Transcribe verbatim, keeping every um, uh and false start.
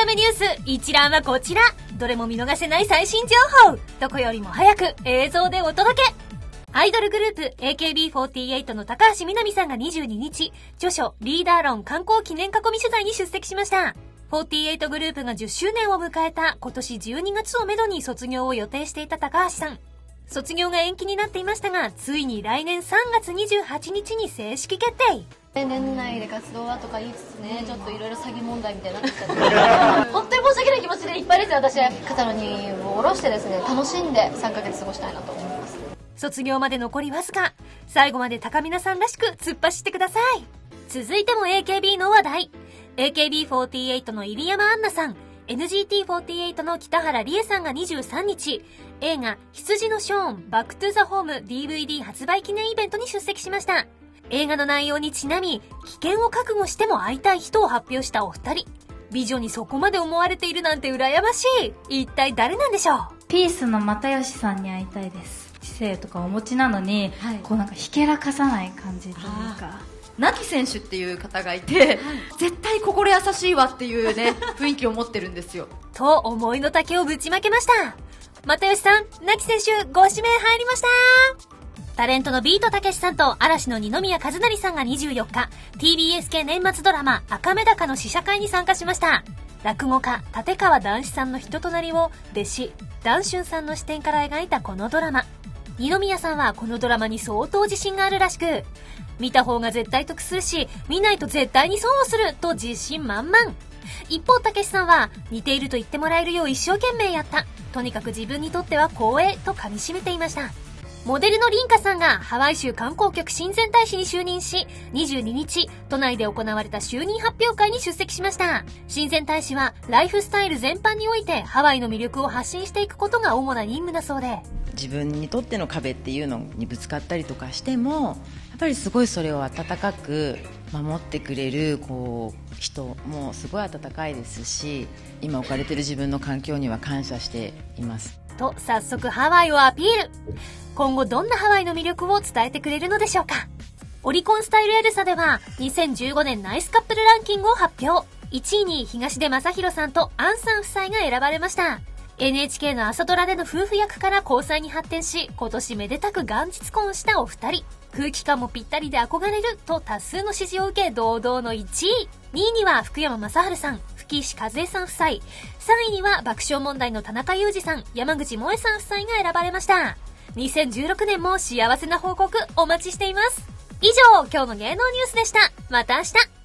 メニュース一覧はこちら。どれも見逃せない最新情報、どこよりも早く映像でお届け。アイドルグループ エーケービーフォーティーエイト の高橋みなみさんがにじゅうににち、著書リーダー論刊行記念囲み取材に出席しました。フォーティーエイトグループがじゅっしゅうねんを迎えた今年じゅうにがつをめどに卒業を予定していた高橋さん。卒業が延期になっていましたが、ついに来年さんがつにじゅうはちにちに正式決定。 年内で活動はとか言いつつね、ちょっといろいろ詐欺問題みたいになってきちゃって本当に申し訳ない気持ちでいっぱいですよ。私は肩の荷を下ろしてですね、楽しんでさんかげつ過ごしたいなと思います。 卒業まで残りわずか、最後まで高見菜さんらしく突っ走ってください。続いても エーケービー の話題。 エーケービーフォーティーエイト の入山杏奈さん、 エヌジーティーフォーティーエイト の北原理恵さんがにじゅうさんにち、映画羊のショーンバックトゥザホーム ディーブイディー 発売記念イベントに出席しました。映画の内容にちなみ、危険を覚悟しても会いたい人を発表したお二人。美女にそこまで思われているなんて羨ましい。一体誰なんでしょう。 ピースの又吉さんに会いたいです。知性とかお持ちなのに、はい、こうなんかひけらかさない感じというか、 ナキ選手っていう方がいて、はい、絶対心優しいわっていうね雰囲気を持ってるんですよと思いの丈をぶちまけました。又吉さん、ナキ選手ご指名入りました。タレントのビートたけしさんと嵐の二宮和也さんがにじゅうよっか ティービーエス 系年末ドラマ赤目高の試写会に参加しました。落語家立川談志さんの人となりを弟子談春さんの視点から描いたこのドラマ。二宮さんはこのドラマに相当自信があるらしく、見た方が絶対得するし、見ないと絶対に損をすると自信満々。一方たけしさんは、似ていると言ってもらえるよう一生懸命やった、とにかく自分にとっては光栄と噛み締めていました。モデルのリンカさんがハワイ州観光局親善大使に就任し、にじゅうににち都内で行われた就任発表会に出席しました。親善大使はライフスタイル全般においてハワイの魅力を発信していくことが主な任務だそうで、 自分にとっての壁っていうのにぶつかったりとかしても、やっぱりすごいそれを温かく守ってくれるこう人もすごい温かいですし、今置かれている自分の環境には感謝していますと早速ハワイをアピール。今後どんなハワイの魅力を伝えてくれるのでしょうか。オリコンスタイルエルサではにせんじゅうごねんナイスカップルランキングを発表。いちいに東出昌大さんとアンさん夫妻が選ばれました。エヌエイチケー の朝ドラでの夫婦役から交際に発展し、今年めでたく元日婚したお二人。空気感もぴったりで憧れると多数の支持を受け堂々のいちい。にいには福山雅治さん、吹石和恵さん夫妻。さんいには爆笑問題の田中裕二さん、山口萌さん夫妻が選ばれました。にせんじゅうろくねんも幸せな報告お待ちしています。以上、今日の芸能ニュースでした。また明日。